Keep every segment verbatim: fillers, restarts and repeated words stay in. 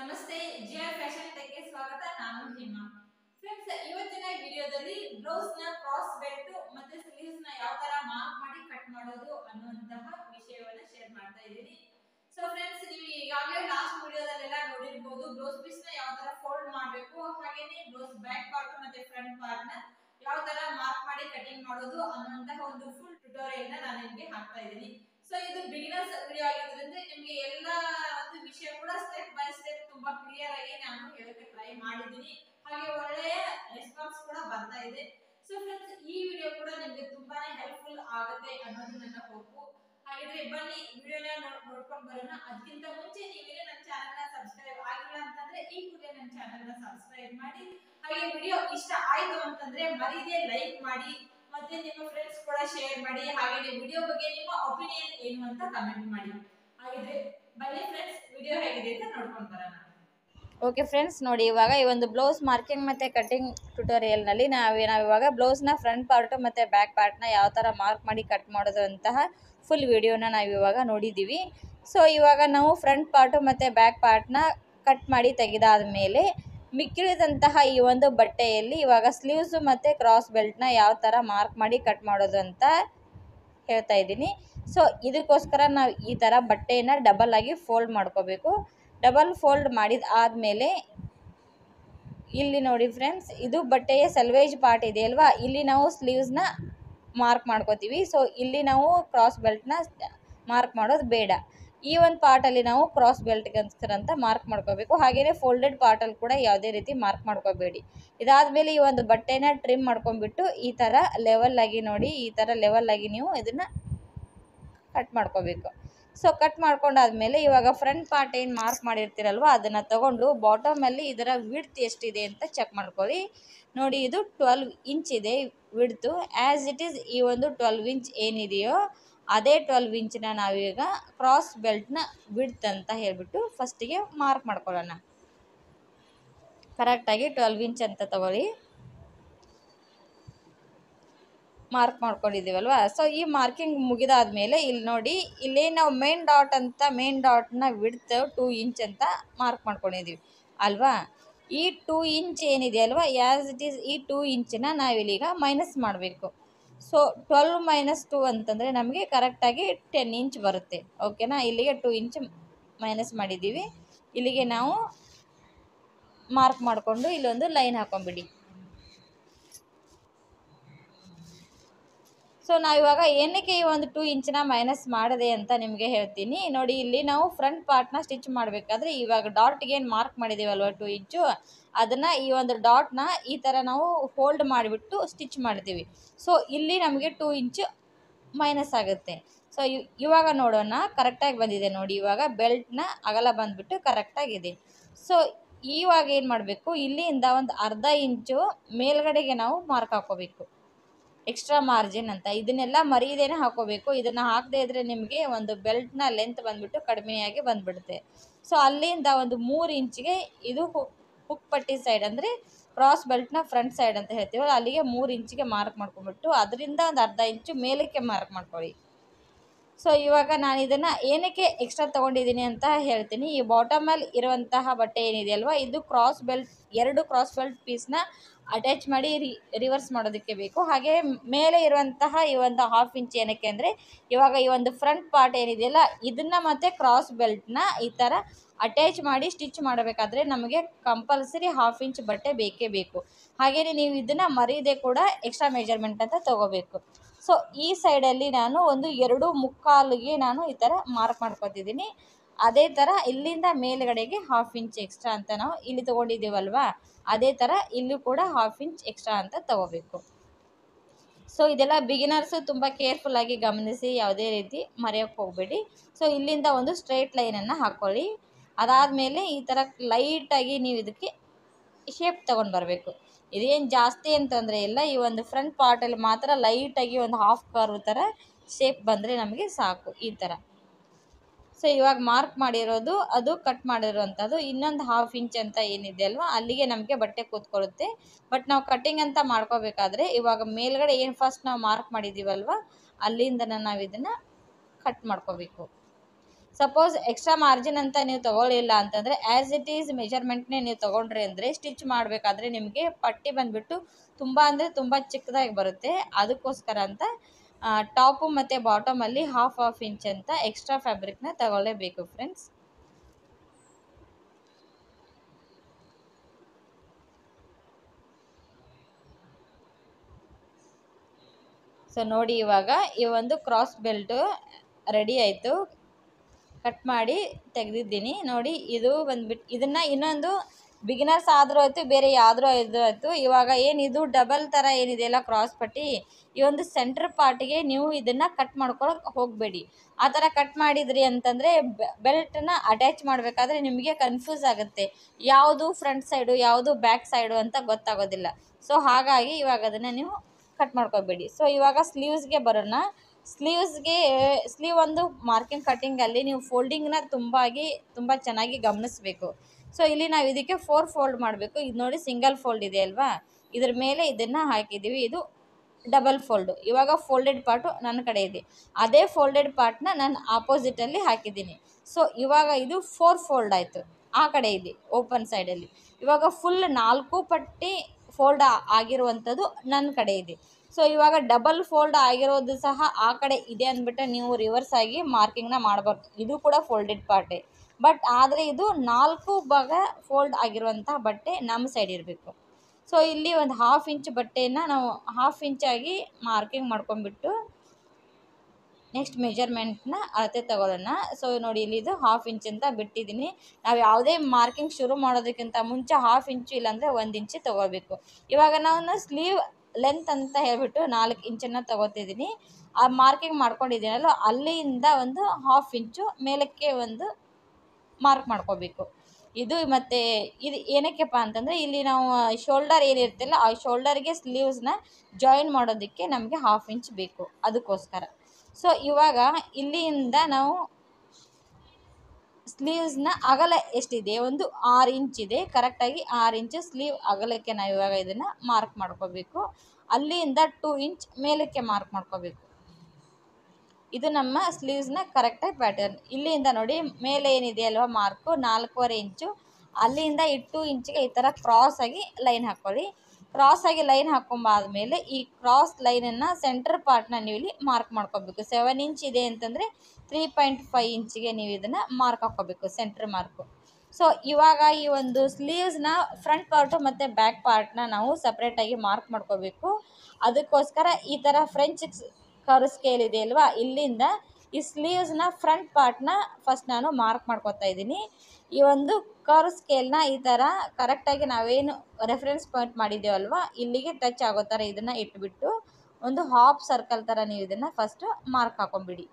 ನಮಸ್ತೆ G R fashion tech ಗೆ ಸ್ವಾಗತ. ನಾನು ಹಿಮಾ. ಫ್ರೆಂಡ್ಸ್, ಇವತ್ತಿನ ವಿಡಿಯೋದಲ್ಲಿ ಬ್ಲೌಸ್ ನ ಕ್ರಾಸ್ ಬೆಲ್ಟ್ ಮತ್ತೆ ಸ್ಲೀವ್ಸ್ ನ ಯಾವ ತರ ಮಾರ್ಕ್ ಮಾಡಿ ಕಟ್ ಮಾಡೋದು ಅನ್ನುವಂತಹ ವಿಷಯವನ್ನ ಶೇರ್ ಮಾಡ್ತಾ ಇದ್ದೀನಿ. ಸೊ ಫ್ರೆಂಡ್ಸ್, ನೀವು ಈಗಾಗಲೇ ಲಾಸ್ಟ್ ವಿಡಿಯೋದಲ್ಲೆಲ್ಲ ನೋಡಿರಬಹುದು ಬ್ಲೌಸ್ ಪೀಸ್ ನ ಯಾವ ತರ ಫೋಲ್ಡ್ ಮಾಡಬೇಕು, ಹಾಗೇನೇ ಬ್ಲೌಸ್ ಬ್ಯಾಕ್ ಪಾರ್ಟ್ ಮತ್ತೆ ಫ್ರಂಟ್ ಪಾರ್ಟ್ ನ ಯಾವ ತರ ಮಾರ್ಕ್ ಮಾಡಿ ಕಟಿಂಗ್ ಮಾಡೋದು ಅನ್ನುವಂತಹ ಒಂದು ಫುಲ್ ಟ್ಯುಟೋರಿಯಲ್ ನ ನಾನು ನಿಮಗೆ ಹಾಕ್ತಾ ಇದ್ದೀನಿ. ಸೊ ಇದು ಬಿಗಿನರ್ಸ್ ವಿಡಿಯೋ ಆಗಿರೋದ್ರಿಂದ ನಿಮಗೆ ಎಲ್ಲ ಒಂದು ವಿಷಯ ಕೂಡ ಸ್ಟೆಪ್ ಬೈ ಸ್ಟೆಪ್ ತುಂಬಾ ಕ್ಲಿಯರ್ ಆಗಿ ನಾನು ಹೇಳಕ್ಕೆ ಟ್ರೈ ಮಾಡಿದ್ದೀನಿ. ಹಾಗೆ ಒಳ್ಳೆಯ ರೆಸ್ಪಾನ್ಸ್ ಕೂಡ ಬರ್ತಾ ಇದೆ. ಸೊ ಫ್ರೆಂಡ್ಸ್, ಈ ವಿಡಿಯೋ ಕೂಡ ನಿಮಗೆ ತುಂಬಾನೇ ಹೆಲ್ಪ್ಫುಲ್ ಆಗುತ್ತೆ ಅನ್ನೋದು ನನ್ನ ಹೋಪು. ಹಾಗಿದ್ರೆ ಬನ್ನಿ ವಿಡಿಯೋನ ನೋಡ್ಕೊಂಡು ಬರೋಣ. ಅದಕ್ಕಿಂತ ಮುಂಚೆ ನೀವೇನೇ ನನ್ನ ಚಾನೆಲ್ ನ ಸಬ್ಸ್ಕ್ರೈಬ್ ಆಗಿಲ್ಲ ಅಂತಂದ್ರೆ ಈ ಕೂಡಲೇ ನನ್ನ ಚಾನೆಲ್ ನ ಸಬ್ಸ್ಕ್ರೈಬ್ ಮಾಡಿ. ಹಾಗೆ ವಿಡಿಯೋ ಇಷ್ಟ ಆಯ್ತು ಅಂತಂದ್ರೆ ಮರೀದೆ ಲೈಕ್ ಮಾಡಿ, ಮತ್ತೆ ನಿಮ್ಮ ಫ್ರೆಂಡ್ಸ್ ಕೂಡ ಶೇರ್ ಮಾಡಿ. ಹಾಗೆ ವಿಡಿಯೋ ಬಗ್ಗೆ ನಿಮ್ಮ ಒಪಿನಿಯನ್ ಏನು ಅಂತ ಕಮೆಂಟ್ ಮಾಡಿ. ಹಾಗಿದ್ರೆ ಬನ್ನಿ ಫ್ರೆಂಡ್ಸ್, ವಿಡಿಯೋ ಹೇಗಿದೆ ಅಂತ ನೋಡ್ಕೊಂಡು ಬರೋಣ. ಓಕೆ ಫ್ರೆಂಡ್ಸ್, ನೋಡಿ ಇವಾಗ ಈ ಒಂದು ಬ್ಲೌಸ್ ಮಾರ್ಕಿಂಗ್ ಮತ್ತು ಕಟಿಂಗ್ ಟ್ಯುಟೋರಿಯಲ್ನಲ್ಲಿ ನಾವು ನಾವು ಇವಾಗ ಬ್ಲೌಸ್ನ ಫ್ರಂಟ್ ಪಾರ್ಟು ಮತ್ತು ಬ್ಯಾಕ್ ಪಾರ್ಟ್ನ ಯಾವ ಥರ ಮಾರ್ಕ್ ಮಾಡಿ ಕಟ್ ಮಾಡೋದು ಅಂತಹ ಫುಲ್ ವಿಡಿಯೋನ ನಾವು ಇವಾಗ ನೋಡಿದ್ದೀವಿ. ಸೊ ಇವಾಗ ನಾವು ಫ್ರಂಟ್ ಪಾರ್ಟು ಮತ್ತು ಬ್ಯಾಕ್ ಪಾರ್ಟ್ನ ಕಟ್ ಮಾಡಿ ತೆಗೆದಾದ ಮೇಲೆ ಮಿಕ್ಕಿಳಿದಂತಹ ಈ ಒಂದು ಬಟ್ಟೆಯಲ್ಲಿ ಇವಾಗ ಸ್ಲೀವ್ಸು ಮತ್ತು ಕ್ರಾಸ್ ಬೆಲ್ಟ್ನ ಯಾವ ಥರ ಮಾರ್ಕ್ ಮಾಡಿ ಕಟ್ ಮಾಡೋದು ಅಂತ ಹೇಳ್ತಾ ಇದ್ದೀನಿ. ಸೊ ಇದಕ್ಕೋಸ್ಕರ ನಾವು ಈ ಥರ ಬಟ್ಟೆಯನ್ನು ಡಬಲ್ ಆಗಿ ಫೋಲ್ಡ್ ಮಾಡ್ಕೋಬೇಕು. ಡಬಲ್ ಫೋಲ್ಡ್ ಮಾಡಿದ ಆದಮೇಲೆ ಇಲ್ಲಿ ನೋಡಿ ಫ್ರೆಂಡ್ಸ್, ಇದು ಬಟ್ಟೆಯ ಸಲ್ವೇಜ್ ಪಾರ್ಟ್ ಇದೆ ಅಲ್ವಾ, ಇಲ್ಲಿ ನಾವು ಸ್ಲೀವ್ಸ್ನ ಮಾರ್ಕ್ ಮಾಡ್ಕೋತೀವಿ. ಸೊ ಇಲ್ಲಿ ನಾವು ಕ್ರಾಸ್ ಬೆಲ್ಟ್ನ ಮಾರ್ಕ್ ಮಾಡೋದು ಬೇಡ. ಈ ಒಂದು ಪಾರ್ಟಲ್ಲಿ ನಾವು ಕ್ರಾಸ್ ಬೆಲ್ಟ್ಗೋಸ್ಕರ ಅಂತ ಮಾರ್ಕ್ ಮಾಡ್ಕೋಬೇಕು. ಹಾಗೆಯೇ ಫೋಲ್ಡೆಡ್ ಪಾರ್ಟಲ್ಲಿ ಕೂಡ ಯಾವುದೇ ರೀತಿ ಮಾರ್ಕ್ ಮಾಡ್ಕೋಬೇಡಿ. ಇದಾದಮೇಲೆ ಈ ಒಂದು ಬಟ್ಟೆನ ಟ್ರಿಮ್ ಮಾಡ್ಕೊಂಡ್ಬಿಟ್ಟು ಈ ಥರ ಲೆವೆಲ್ಲಾಗಿ ನೋಡಿ, ಈ ಥರ ಲೆವೆಲ್ಲಾಗಿ ನೀವು ಇದನ್ನು ಕಟ್ ಮಾಡ್ಕೋಬೇಕು. ಸೊ ಕಟ್ ಮಾಡ್ಕೊಂಡಾದ್ಮೇಲೆ ಇವಾಗ ಫ್ರಂಟ್ ಪಾರ್ಟ್ ಏನು ಮಾರ್ಕ್ ಮಾಡಿರ್ತೀರಲ್ವ ಅದನ್ನು ತಗೊಂಡು ಬಾಟಮಲ್ಲಿ ಇದರ ವಿಡ್ತ್ ಎಷ್ಟಿದೆ ಅಂತ ಚೆಕ್ ಮಾಡ್ಕೊಳ್ಳಿ. ನೋಡಿ, ಇದು ಟ್ವೆಲ್ವ್ ಇಂಚ್ ಇದೆ ವಿಡ್ತು. ಆ್ಯಸ್ ಇಟ್ ಈಸ್ ಈ ಒಂದು ಟ್ವೆಲ್ವ್ ಇಂಚ್ ಏನಿದೆಯೋ ಅದೇ ಟ್ವೆಲ್ವ್ ಇಂಚನ್ನ ನಾವೀಗ ಕ್ರಾಸ್ ಬೆಲ್ಟ್ನ ವಿಡ್ತ್ ಅಂತ ಹೇಳಿಬಿಟ್ಟು ಫಸ್ಟಿಗೆ ಮಾರ್ಕ್ ಮಾಡ್ಕೊಳ್ಳೋಣ. ಕರೆಕ್ಟಾಗಿ ಟ್ವೆಲ್ವ್ ಇಂಚ್ ಅಂತ ತಗೊಳ್ಳಿ. ಮಾರ್ಕ್ ಮಾಡ್ಕೊಂಡಿದ್ದೀವಲ್ವ. ಸೊ ಈ ಮಾರ್ಕಿಂಗ್ ಮುಗಿದಾದ್ಮೇಲೆ ಇಲ್ಲಿ ನೋಡಿ, ಇಲ್ಲಿ ನಾವು ಮೇನ್ ಡಾಟ್ ಅಂತ ಮೇನ್ ಡಾಟ್ನ ವಿಡ್ತ್ ಟೂ ಇಂಚ್ ಅಂತ ಮಾರ್ಕ್ ಮಾಡ್ಕೊಂಡಿದ್ದೀವಿ ಅಲ್ವಾ. ಈ ಟೂ ಇಂಚ್ ಏನಿದೆ ಅಲ್ವಾ, ಆ್ಯಸ್ ಇಟ್ ಈಸ್ ಈ ಟೂ ಇಂಚನ್ನ ನಾವಿಲ್ಲೀಗ ಮೈನಸ್ ಮಾಡಬೇಕು. ಸೊ ಟ್ವೆಲ್ವ್ ಮೈನಸ್ ಟೂ ಅಂತಂದರೆ ನಮಗೆ ಕರೆಕ್ಟಾಗಿ ಟೆನ್ ಇಂಚ್ ಬರುತ್ತೆ. ಓಕೆನಾ, ಇಲ್ಲಿಗೆ ಟೂ ಇಂಚ್ ಮೈನಸ್ ಮಾಡಿದ್ದೀವಿ. ಇಲ್ಲಿಗೆ ನಾವು ಮಾರ್ಕ್ ಮಾಡಿಕೊಂಡು ಇಲ್ಲೊಂದು ಲೈನ್ ಹಾಕೊಂಡ್ಬಿಡಿ. ಸೊ ನಾವಿವಾಗ ಏನಕ್ಕೆ ಈ ಒಂದು ಟೂ ಇಂಚನ್ನ ಮೈನಸ್ ಮಾಡಿದೆ ಅಂತ ನಿಮಗೆ ಹೇಳ್ತೀನಿ ನೋಡಿ. ಇಲ್ಲಿ ನಾವು ಫ್ರಂಟ್ ಪಾರ್ಟ್ನ ಸ್ಟಿಚ್ ಮಾಡಬೇಕಾದ್ರೆ ಇವಾಗ ಡಾಟ್ಗೆ ಏನು ಮಾರ್ಕ್ ಮಾಡಿದ್ದೀವಲ್ವ ಟೂ ಇಂಚು, ಅದನ್ನು ಈ ಒಂದು ಡಾಟ್ನ ಈ ಥರ ನಾವು ಫೋಲ್ಡ್ ಮಾಡಿಬಿಟ್ಟು ಸ್ಟಿಚ್ ಮಾಡ್ತೀವಿ. ಸೊ ಇಲ್ಲಿ ನಮಗೆ ಟೂ ಇಂಚು ಮೈನಸ್ ಆಗುತ್ತೆ. ಸೊ ಇವಾಗ ನೋಡೋಣ, ಕರೆಕ್ಟಾಗಿ ಬಂದಿದೆ ನೋಡಿ. ಇವಾಗ ಬೆಲ್ಟ್ನ ಅಗಲ ಬಂದುಬಿಟ್ಟು ಕರೆಕ್ಟಾಗಿದೆ. ಸೊ ಇವಾಗ ಏನು ಮಾಡಬೇಕು, ಇಲ್ಲಿಂದ ಒಂದು ಅರ್ಧ ಇಂಚು ಮೇಲ್ಗಡೆಗೆ ನಾವು ಮಾರ್ಕ್ ಹಾಕೋಬೇಕು. ಎಕ್ಸ್ಟ್ರಾ ಮಾರ್ಜಿನ್ ಅಂತ ಇದನ್ನೆಲ್ಲ ಮರೀದೇನೆ ಹಾಕೋಬೇಕು. ಇದನ್ನು ಹಾಕದೇ ಇದ್ದರೆ ನಿಮಗೆ ಒಂದು ಬೆಲ್ಟ್ನ ಲೆಂತ್ ಬಂದುಬಿಟ್ಟು ಕಡಿಮೆಯಾಗಿ ಬಂದುಬಿಡುತ್ತೆ. ಸೊ ಅಲ್ಲಿಂದ ಒಂದು ಮೂರು ಇಂಚಿಗೆ ಇದು ಹುಕ್ ಪಟ್ಟಿ ಸೈಡ್ ಅಂದರೆ ಕ್ರಾಸ್ ಬೆಲ್ಟ್ನ ಫ್ರಂಟ್ ಸೈಡ್ ಅಂತ ಹೇಳ್ತೀವಲ್ಲ, ಅಲ್ಲಿಗೆ ಮೂರು ಇಂಚಿಗೆ ಮಾರ್ಕ್ ಮಾಡ್ಕೊಂಬಿಟ್ಟು ಅದರಿಂದ ಒಂದು ಅರ್ಧ ಇಂಚು ಮೇಲಕ್ಕೆ ಮಾರ್ಕ್ ಮಾಡ್ಕೊಳ್ಳಿ. ಸೊ ಇವಾಗ ನಾನು ಇದನ್ನು ಏನಕ್ಕೆ ಎಕ್ಸ್ಟ್ರಾ ತೊಗೊಂಡಿದ್ದೀನಿ ಅಂತ ಹೇಳ್ತೀನಿ. ಈ ಬಾಟಮಲ್ಲಿ ಇರುವಂತಹ ಬಟ್ಟೆ ಏನಿದೆ ಅಲ್ವಾ, ಇದು ಕ್ರಾಸ್ ಬೆಲ್ಟ್ ಎರಡು ಕ್ರಾಸ್ ಬೆಲ್ಟ್ ಪೀಸ್ನ ಅಟ್ಯಾಚ್ ಮಾಡಿ ರಿ ರಿವರ್ಸ್ ಮಾಡೋದಕ್ಕೆ ಬೇಕು. ಹಾಗೆ ಮೇಲೆ ಇರುವಂತಹ ಈ ಒಂದು ಹಾಫ್ ಇಂಚ್ ಏನಕ್ಕೆ ಅಂದರೆ ಇವಾಗ ಈ ಒಂದು ಫ್ರಂಟ್ ಪಾರ್ಟ್ ಏನಿದೆಯಲ್ಲ ಇದನ್ನು ಮತ್ತು ಕ್ರಾಸ್ ಬೆಲ್ಟ್ನ ಈ ಥರ ಅಟ್ಯಾಚ್ ಮಾಡಿ ಸ್ಟಿಚ್ ಮಾಡಬೇಕಾದ್ರೆ ನಮಗೆ ಕಂಪಲ್ಸರಿ ಹಾಫ್ ಇಂಚ್ ಬಟ್ಟೆ ಬೇಕೇ ಬೇಕು. ಹಾಗೆಯೇ ನೀವು ಇದನ್ನು ಮರೀದೆ ಕೂಡ ಎಕ್ಸ್ಟ್ರಾ ಮೆಜರ್ಮೆಂಟ್ ಅಂತ ತೊಗೋಬೇಕು. ಸೊ ಈ ಸೈಡಲ್ಲಿ ನಾನು ಒಂದು ಎರಡು ಮುಕ್ಕಾಲಿಗೆ ನಾನು ಈ ಥರ ಮಾರ್ಕ್ ಮಾಡ್ಕೊತಿದ್ದೀನಿ. ಅದೇ ಥರ ಇಲ್ಲಿಂದ ಮೇಲ್ಗಡೆಗೆ ಹಾಫ್ ಇಂಚ್ ಎಕ್ಸ್ಟ್ರಾ ಅಂತ ನಾವು ಇಲ್ಲಿ ತೊಗೊಂಡಿದ್ದೀವಲ್ವಾ, ಅದೇ ಥರ ಇಲ್ಲೂ ಕೂಡ ಹಾಫ್ ಇಂಚ್ ಎಕ್ಸ್ಟ್ರಾ ಅಂತ ತೊಗೋಬೇಕು. ಸೊ ಇದೆಲ್ಲ ಬಿಗಿನರ್ಸು ತುಂಬ ಕೇರ್ಫುಲ್ಲಾಗಿ ಗಮನಿಸಿ, ಯಾವುದೇ ರೀತಿ ಮರೆಯೋಕ್ಕೆ ಹೋಗಬೇಡಿ. ಸೊ ಇಲ್ಲಿಂದ ಒಂದು ಸ್ಟ್ರೈಟ್ ಲೈನನ್ನು ಹಾಕ್ಕೊಳ್ಳಿ. ಅದಾದಮೇಲೆ ಈ ಥರ ಲೈಟಾಗಿ ನೀವು ಇದಕ್ಕೆ ಶೇಪ್ ತೊಗೊಂಡು ಬರಬೇಕು. ಇದೇನು ಜಾಸ್ತಿ ಅಂತಂದರೆ ಇಲ್ಲ, ಈ ಒಂದು ಫ್ರಂಟ್ ಪಾರ್ಟಲ್ಲಿ ಮಾತ್ರ ಲೈಟಾಗಿ ಒಂದು ಹಾಫ್ ಕರ್ವ್ ಥರ ಶೇಪ್ ಬಂದರೆ ನಮಗೆ ಸಾಕು ಈ ಥರ. ಸೊ ಇವಾಗ ಮಾರ್ಕ್ ಮಾಡಿರೋದು ಅದು ಕಟ್ ಮಾಡಿರೋವಂಥದ್ದು ಇನ್ನೊಂದು ಹಾಫ್ ಇಂಚ್ ಅಂತ ಏನಿದೆ ಅಲ್ವಾ, ಅಲ್ಲಿಗೆ ನಮಗೆ ಬಟ್ಟೆ ಕೂತ್ಕೊಳ್ಳುತ್ತೆ. ಬಟ್ ನಾವು ಕಟ್ಟಿಂಗ್ ಅಂತ ಮಾಡ್ಕೋಬೇಕಾದ್ರೆ ಇವಾಗ ಮೇಲ್ಗಡೆ ಏನು ಫಸ್ಟ್ ನಾವು ಮಾರ್ಕ್ ಮಾಡಿದ್ದೀವಲ್ವ ಅಲ್ಲಿಂದ ನಾವು ಇದನ್ನು ಕಟ್ ಮಾಡ್ಕೋಬೇಕು. ಸಪೋಸ್ ಎಕ್ಸ್ಟ್ರಾ ಮಾರ್ಜಿನ್ ಅಂತ ನೀವು ತೊಗೊಳ್ಳಿಲ್ಲ ಅಂತಂದರೆ ಆ್ಯಸ್ ಇಟ್ ಈಸ್ ಮೆಜರ್ಮೆಂಟ್ನೇ ನೀವು ತೊಗೊಂಡ್ರಿ ಅಂದರೆ ಸ್ಟಿಚ್ ಮಾಡಬೇಕಾದ್ರೆ ನಿಮಗೆ ಪಟ್ಟಿ ಬಂದುಬಿಟ್ಟು ತುಂಬ ಅಂದರೆ ತುಂಬ ಚಿಕ್ಕದಾಗಿ ಬರುತ್ತೆ. ಅದಕ್ಕೋಸ್ಕರ ಅಂತ ಟಾಪು ಮತ್ತು ಬಾಟಮಲ್ಲಿ ಹಾಫ್ ಹಾಫ್ ಇಂಚ್ ಅಂತ ಎಕ್ಸ್ಟ್ರಾ ಫ್ಯಾಬ್ರಿಕ್ನ ತಗೊಳ್ಳೇಬೇಕು ಫ್ರೆಂಡ್ಸ್. ಸೊ ನೋಡಿ, ಇವಾಗ ಈ ಒಂದು ಕ್ರಾಸ್ ಬೆಲ್ಟು ರೆಡಿ ಆಯಿತು, ಕಟ್ ಮಾಡಿ ತೆಗೆದಿದ್ದೀನಿ. ನೋಡಿ, ಇದು ಬಂದ್ಬಿಟ್ಟು ಇದನ್ನು ಇನ್ನೊಂದು ಬಿಗಿನರ್ಸ್ ಆದರೂ ಆಯಿತು, ಬೇರೆ ಯಾವ್ದಾರು ಇದು ಆಯಿತು. ಇವಾಗ ಏನಿದು ಡಬಲ್ ಥರ ಏನಿದೆಯಲ್ಲ ಕ್ರಾಸ್ ಪಟ್ಟಿ, ಈ ಒಂದು ಸೆಂಟ್ರ್ ಪಾರ್ಟಿಗೆ ನೀವು ಇದನ್ನು ಕಟ್ ಮಾಡ್ಕೊಳಕ್ಕೆ ಹೋಗಬೇಡಿ. ಆ ಥರ ಕಟ್ ಮಾಡಿದ್ರಿ ಅಂತಂದರೆ ಬೆಲ್ಟನ್ನ ಅಟ್ಯಾಚ್ ಮಾಡಬೇಕಾದ್ರೆ ನಿಮಗೆ ಕನ್ಫ್ಯೂಸ್ ಆಗುತ್ತೆ, ಯಾವುದು ಫ್ರಂಟ್ ಸೈಡು ಯಾವುದು ಬ್ಯಾಕ್ ಸೈಡು ಅಂತ ಗೊತ್ತಾಗೋದಿಲ್ಲ. ಸೊ ಹಾಗಾಗಿ ಇವಾಗ ಅದನ್ನು ನೀವು ಕಟ್ ಮಾಡ್ಕೋಬೇಡಿ. ಸೊ ಇವಾಗ ಸ್ಲೀವ್ಸ್ಗೆ ಬರೋಣ. ಸ್ಲೀವ್ಸ್ಗೆ ಸ್ಲೀವ್ ಒಂದು ಮಾರ್ಕಿಂಗ್ ಕಟ್ಟಿಂಗಲ್ಲಿ ನೀವು ಫೋಲ್ಡಿಂಗ್ನ ತುಂಬಾಗಿ ತುಂಬ ಚೆನ್ನಾಗಿ ಗಮನಿಸಬೇಕು. ಸೊ ಇಲ್ಲಿ ನಾವು ಇದಕ್ಕೆ ಫೋರ್ ಫೋಲ್ಡ್ ಮಾಡಬೇಕು. ಇದು ನೋಡಿ ಸಿಂಗಲ್ ಫೋಲ್ಡ್ ಇದೆ ಅಲ್ವಾ, ಇದ್ರ ಮೇಲೆ ಇದನ್ನು ಹಾಕಿದ್ದೀವಿ, ಇದು ಡಬಲ್ ಫೋಲ್ಡು. ಇವಾಗ ಫೋಲ್ಡೆಡ್ ಪಾರ್ಟು ನನ್ನ ಕಡೆ ಇದೆ, ಅದೇ ಫೋಲ್ಡೆಡ್ ಪಾರ್ಟ್ನ ನಾನು ಆಪೋಸಿಟಲ್ಲಿ ಹಾಕಿದ್ದೀನಿ. ಸೊ ಇವಾಗ ಇದು ಫೋರ್ ಫೋಲ್ಡ್ ಆಯಿತು, ಆ ಕಡೆ ಇದೆ ಓಪನ್ ಸೈಡಲ್ಲಿ. ಇವಾಗ ಫುಲ್ ನಾಲ್ಕು ಪಟ್ಟಿ ಫೋಲ್ಡ್ ಆಗಿರುವಂಥದ್ದು ನನ್ನ ಕಡೆ ಇದೆ. ಸೊ ಇವಾಗ ಡಬಲ್ ಫೋಲ್ಡ್ ಆಗಿರೋದು ಸಹ ಆ ಕಡೆ ಇದೆ ಅಂದ್ಬಿಟ್ಟು ನೀವು ರಿವರ್ಸ್ ಆಗಿ ಮಾರ್ಕಿಂಗ್ನ ಮಾಡಬಾರ್ದು. ಇದು ಕೂಡ ಫೋಲ್ಡೆಡ್ ಪಾರ್ಟೇ, ಬಟ್ ಆದರೆ ಇದು ನಾಲ್ಕು ಭಾಗ ಫೋಲ್ಡ್ ಆಗಿರುವಂಥ ಬಟ್ಟೆ ನಮ್ಮ ಸೈಡ್ ಇರಬೇಕು. ಸೊ ಇಲ್ಲಿ ಒಂದು ಹಾಫ್ ಇಂಚ್ ಬಟ್ಟೆಯನ್ನು ನಾವು ಹಾಫ್ ಇಂಚಾಗಿ ಮಾರ್ಕಿಂಗ್ ಮಾಡ್ಕೊಂಡ್ಬಿಟ್ಟು ನೆಕ್ಸ್ಟ್ ಮೆಜರ್ಮೆಂಟ್ನ ಅಳತೆ ತಗೊಳ್ಳೋಣ. ಸೊ ನೋಡಿ, ಇಲ್ಲಿ ಇದು ಹಾಫ್ ಇಂಚ್ ಅಂತ ಬಿಟ್ಟಿದ್ದೀನಿ. ನಾವು ಯಾವುದೇ ಮಾರ್ಕಿಂಗ್ ಶುರು ಮಾಡೋದಕ್ಕಿಂತ ಮುಂಚೆ ಹಾಫ್ ಇಂಚು ಇಲ್ಲಾಂದರೆ ಒಂದು ಇಂಚು ತೊಗೋಬೇಕು. ಇವಾಗ ನಾನು ಸ್ಲೀವ್ ಲೆಂತ್ ಅಂತ ಹೇಳ್ಬಿಟ್ಟು ನಾಲ್ಕು ಇಂಚನ್ನು ತೊಗೋತಿದ್ದೀನಿ. ಆ ಮಾರ್ಕಿಂಗ್ ಮಾಡ್ಕೊಂಡಿದ್ದೀನಲ್ಲ, ಅಲ್ಲಿಂದ ಒಂದು ಹಾಫ್ ಇಂಚು ಮೇಲಕ್ಕೆ ಒಂದು ಮಾರ್ಕ್ ಮಾಡ್ಕೋಬೇಕು. ಇದು ಮತ್ತು ಇದು ಏನಕ್ಕೆಪ್ಪ ಅಂತಂದರೆ ಇಲ್ಲಿ ನಾವು ಶೋಲ್ಡರ್ ಏನಿರುತ್ತಲ್ಲ ಆ ಶೋಲ್ಡರ್ಗೆ ಸ್ಲೀವ್ಸ್ನ ಜಾಯಿನ್ ಮಾಡೋದಕ್ಕೆ ನಮಗೆ ಹಾಫ್ ಇಂಚ್ ಬೇಕು, ಅದಕ್ಕೋಸ್ಕರ. ಸೊ ಇವಾಗ ಇಲ್ಲಿಂದ ನಾವು ಸ್ಲೀವ್ಸ್ನ ಅಗಲ ಎಷ್ಟಿದೆ, ಒಂದು ಆರು ಇಂಚ್ ಇದೆ, ಕರೆಕ್ಟಾಗಿ ಆರು ಇಂಚು ಸ್ಲೀವ್ ಅಗಲಕ್ಕೆ ನಾವು ಇವಾಗ ಇದನ್ನು ಮಾರ್ಕ್ ಮಾಡ್ಕೋಬೇಕು. ಅಲ್ಲಿಂದ ಟೂ ಇಂಚ್ ಮೇಲಕ್ಕೆ ಮಾರ್ಕ್ ಮಾಡ್ಕೋಬೇಕು. ಇದು ನಮ್ಮ ಸ್ಲೀವ್ಸ್ನ ಕರೆಕ್ಟಾಗಿ ಪ್ಯಾಟರ್ನ್. ಇಲ್ಲಿಂದ ನೋಡಿ ಮೇಲೆ ಏನಿದೆ ಅಲ್ವಾ ಮಾರ್ಕು, ನಾಲ್ಕೂವರೆ ಇಂಚು, ಅಲ್ಲಿಂದ ಈ ಟೂ ಇಂಚಿಗೆ ಈ ಥರ ಕ್ರಾಸಾಗಿ ಲೈನ್ ಹಾಕ್ಕೊಳ್ಳಿ. ಕ್ರಾಸಾಗಿ ಲೈನ್ ಹಾಕೊಂಬಾದ್ಮೇಲೆ ಈ ಕ್ರಾಸ್ ಲೈನನ್ನು ಸೆಂಟರ್ ಪಾರ್ಟ್ನ ನೀವು ಇಲ್ಲಿ ಮಾರ್ಕ್ ಮಾಡ್ಕೋಬೇಕು. ಸೆವೆನ್ ಇಂಚ್ ಇದೆ ಅಂತಂದರೆ ತ್ರೀ ಪಾಯಿಂಟ್ ಫೈವ್ ಇಂಚಿಗೆ ನೀವು ಇದನ್ನು ಮಾರ್ಕ್ ಹಾಕ್ಕೋಬೇಕು, ಸೆಂಟ್ರ್ ಮಾರ್ಕು. ಸೊ ಇವಾಗ ಈ ಒಂದು ಸ್ಲೀವ್ಸ್ನ ಫ್ರಂಟ್ ಪಾರ್ಟು ಮತ್ತು ಬ್ಯಾಕ್ ಪಾರ್ಟ್ನ ನಾವು ಸಪ್ರೇಟಾಗಿ ಮಾರ್ಕ್ ಮಾಡ್ಕೋಬೇಕು. ಅದಕ್ಕೋಸ್ಕರ ಈ ಥರ ಫ್ರೆಂಚ್ ಕರ್ವ್ ಸ್ಕೇಲ್ ಇದೆ ಅಲ್ವಾ, ಇಲ್ಲಿಂದ ಈ ಸ್ಲೀವ್ಸ್ನ ಫ್ರಂಟ್ ಪಾರ್ಟ್ನ ಫಸ್ಟ್ ನಾನು ಮಾರ್ಕ್ ಮಾಡ್ಕೊತಾ ಇದ್ದೀನಿ. ಈ ಒಂದು ಕರ್ವ್ ಸ್ಕೇಲ್ನ ಈ ಥರ ಕರೆಕ್ಟಾಗಿ ನಾವೇನು ರೆಫರೆನ್ಸ್ ಪಾಯಿಂಟ್ ಮಾಡಿದ್ದೇವಲ್ವ ಇಲ್ಲಿಗೆ ಟಚ್ ಆಗೋ ಥರ ಇದನ್ನು ಇಟ್ಬಿಟ್ಟು ಒಂದು ಹಾಫ್ ಸರ್ಕಲ್ ಥರ ನೀವು ಇದನ್ನು ಫಸ್ಟು ಮಾರ್ಕ್ ಹಾಕೊಂಬಿಡಿ.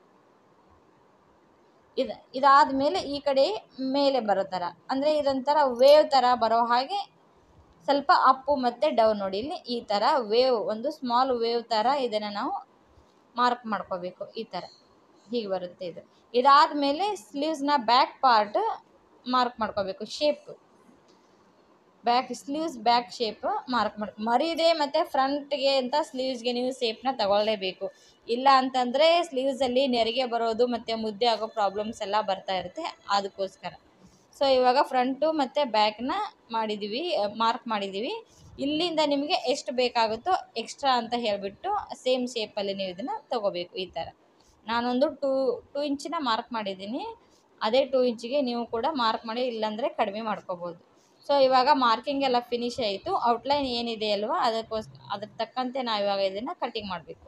ಇದು ಇದಾದ ಮೇಲೆ ಈ ಕಡೆ ಮೇಲೆ ಬರೋ ಥರ, ಅಂದರೆ ಇದೊಂಥರ ವೇವ್ ಥರ ಬರೋ ಹಾಗೆ ಸ್ವಲ್ಪ ಅಪ್ಪು ಮತ್ತು ಡೌನ್ ನೋಡಿ, ಇಲ್ಲಿ ಈ ಥರ ವೇವ್, ಒಂದು ಸ್ಮಾಲ್ ವೇವ್ ಥರ ಇದನ್ನು ನಾವು ಮಾರ್ಕ್ ಮಾಡ್ಕೋಬೇಕು. ಈ ಥರ ಹೀಗೆ ಬರುತ್ತೆ ಇದು. ಇದಾದ ಮೇಲೆ ಸ್ಲೀವ್ಸ್ನ ಬ್ಯಾಕ್ ಪಾರ್ಟ್ ಮಾರ್ಕ್ ಮಾಡ್ಕೋಬೇಕು, shape back sleeves back shape mark ಮಾಡಿ ಮರಿದೆ. ಮತ್ತು ಫ್ರಂಟ್ಗೆ ಅಂತ ಸ್ಲೀವ್ಸ್ಗೆ ನೀವು ಶೇಪ್ನ ತಗೊಳ್ಳೇಬೇಕು, ಇಲ್ಲ ಅಂತಂದರೆ ಸ್ಲೀವ್ಸಲ್ಲಿ ನೆರಿಗೆ ಬರೋದು ಮತ್ತು ಮುದ್ದೆ ಆಗೋ ಪ್ರಾಬ್ಲಮ್ಸ್ ಎಲ್ಲ ಬರ್ತಾ ಇರುತ್ತೆ, ಅದಕ್ಕೋಸ್ಕರ. ಸೊ ಇವಾಗ ಫ್ರಂಟು ಮತ್ತು ಬ್ಯಾಕ್ನ ಮಾಡಿದ್ದೀವಿ, ಮಾರ್ಕ್ ಮಾಡಿದ್ದೀವಿ. ಇಲ್ಲಿಂದ ನಿಮಗೆ ಎಷ್ಟು ಬೇಕಾಗುತ್ತೋ ಎಕ್ಸ್ಟ್ರಾ ಅಂತ ಹೇಳಿಬಿಟ್ಟು ಸೇಮ್ ಶೇಪಲ್ಲಿ ನೀವು ಇದನ್ನು ತೊಗೋಬೇಕು. ಈ ಥರ ನಾನೊಂದು ಟೂ ಟೂ ಇಂಚಿನ ಮಾರ್ಕ್ ಮಾಡಿದ್ದೀನಿ, ಅದೇ ಟೂ ಇಂಚಿಗೆ ನೀವು ಕೂಡ ಮಾರ್ಕ್ ಮಾಡಿ, ಇಲ್ಲಾಂದರೆ ಕಡಿಮೆ ಮಾಡ್ಕೋಬೋದು. ಸೊ ಇವಾಗ ಮಾರ್ಕಿಂಗ್ ಎಲ್ಲ ಫಿನಿಶ್ ಆಯಿತು. ಔಟ್ಲೈನ್ ಏನಿದೆ ಅಲ್ವಾ ಅದಕ್ಕೋಸ್ಕರ ಅದ್ರ ತಕ್ಕಂತೆ ನಾವು ಇವಾಗ ಇದನ್ನು ಕಟಿಂಗ್ ಮಾಡಬೇಕು.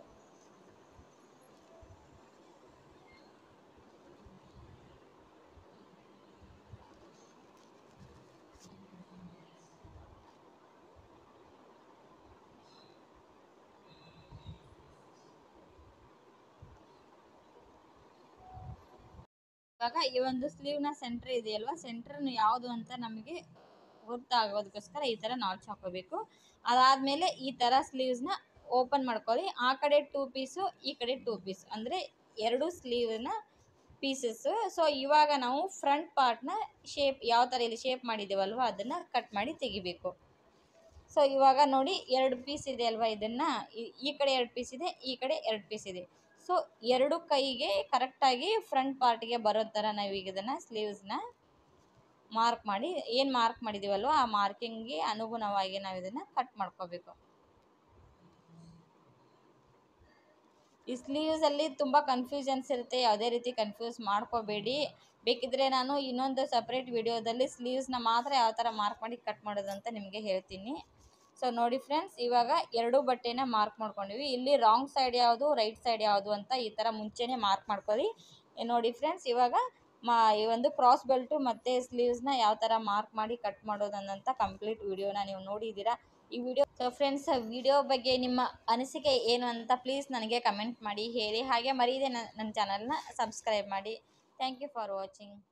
ಇವಾಗ ಈ ಒಂದು ಸ್ಲೀವ್ನ ಸೆಂಟ್ರ್ ಇದೆಯಲ್ವ, ಸೆಂಟ್ರನ್ನು ಯಾವುದು ಅಂತ ನಮಗೆ ಗೊತ್ತಾಗೋದಕ್ಕೋಸ್ಕರ ಈ ಥರ ನಾಚ್ ಹಾಕೋಬೇಕು. ಅದಾದಮೇಲೆ ಈ ಥರ ಸ್ಲೀವ್ಸ್ನ ಓಪನ್ ಮಾಡ್ಕೊಳ್ಳಿ. ಆ ಕಡೆ ಟೂ ಪೀಸು, ಈ ಕಡೆ ಟೂ ಪೀಸ್, ಅಂದರೆ ಎರಡು ಸ್ಲೀವ್ನ ಪೀಸಸ್ಸು. ಸೊ ಇವಾಗ ನಾವು ಫ್ರಂಟ್ ಪಾರ್ಟ್ನ ಶೇಪ್ ಯಾವ ಥರ ಇಲ್ಲಿ ಶೇಪ್ ಮಾಡಿದ್ದೇವಲ್ವ ಅದನ್ನು ಕಟ್ ಮಾಡಿ ತೆಗಿಬೇಕು. ಸೊ ಇವಾಗ ನೋಡಿ ಎರಡು ಪೀಸ್ ಇದೆ ಅಲ್ವಾ, ಇದನ್ನು ಈ ಕಡೆ ಎರಡು ಪೀಸ್ ಇದೆ, ಈ ಕಡೆ ಎರಡು ಪೀಸ್ ಇದೆ. ಸೊ ಎರಡು ಕೈಗೆ ಕರೆಕ್ಟಾಗಿ ಫ್ರಂಟ್ ಪಾರ್ಟಿಗೆ ಬರೋ ಥರ ನಾವೀಗ ಇದನ್ನು ಸ್ಲೀವ್ಸ್ನ ಮಾರ್ಕ್ ಮಾಡಿ ಏನು ಮಾರ್ಕ್ ಮಾಡಿದ್ದೀವಲ್ವ ಆ ಮಾರ್ಕಿಂಗ್ಗೆ ಅನುಗುಣವಾಗಿ ನಾವು ಇದನ್ನು ಕಟ್ ಮಾಡ್ಕೋಬೇಕು. ಈ ಸ್ಲೀವ್ಸಲ್ಲಿ ತುಂಬ ಕನ್ಫ್ಯೂಷನ್ಸ್ ಇರುತ್ತೆ, ಯಾವುದೇ ರೀತಿ ಕನ್ಫ್ಯೂಸ್ ಮಾಡ್ಕೋಬೇಡಿ. ಬೇಕಿದ್ರೆ ನಾನು ಇನ್ನೊಂದು ಸಪ್ರೇಟ್ ವಿಡಿಯೋದಲ್ಲಿ ಸ್ಲೀವ್ಸ್ನ ಮಾತ್ರ ಯಾವ ಥರ ಮಾರ್ಕ್ ಮಾಡಿ ಕಟ್ ಮಾಡೋದು ಅಂತ ನಿಮಗೆ ಹೇಳ್ತೀನಿ. ಸೊ ನೋಡಿ ಫ್ರೆಂಡ್ಸ್, ಇವಾಗ ಎರಡೂ ಬಟ್ಟೆನ ಮಾರ್ಕ್ ಮಾಡ್ಕೊಂಡಿವಿ. ಇಲ್ಲಿ ರಾಂಗ್ ಸೈಡ್ ಯಾವುದು ರೈಟ್ ಸೈಡ್ ಯಾವುದು ಅಂತ ಈ ಥರ ಮುಂಚೆನೇ ಮಾರ್ಕ್ ಮಾಡ್ಕೊಳ್ಳಿ. ನೋಡಿ ಫ್ರೆಂಡ್ಸ್, ಇವಾಗ ಮಾ ಈ ಒಂದು ಕ್ರಾಸ್ ಬೆಲ್ಟು ಮತ್ತು ಸ್ಲೀವ್ಸ್ನ ಯಾವ ಥರ ಮಾರ್ಕ್ ಮಾಡಿ ಕಟ್ ಮಾಡೋದು ಅನ್ನೋಂಥ ಕಂಪ್ಲೀಟ್ ವಿಡಿಯೋನ ನೀವು ನೋಡಿದ್ದೀರಾ. ಈ ವಿಡಿಯೋ ಸೊ ಫ್ರೆಂಡ್ಸ್, ವಿಡಿಯೋ ಬಗ್ಗೆ ನಿಮ್ಮ ಅನಿಸಿಕೆ ಏನು ಅಂತ ಪ್ಲೀಸ್ ನನಗೆ ಕಮೆಂಟ್ ಮಾಡಿ ಹೇಳಿ. ಹಾಗೆ ಮರೀದೆ ನನ್ನ ಚಾನಲ್ನ ಸಬ್ಸ್ಕ್ರೈಬ್ ಮಾಡಿ. Thank you for watching.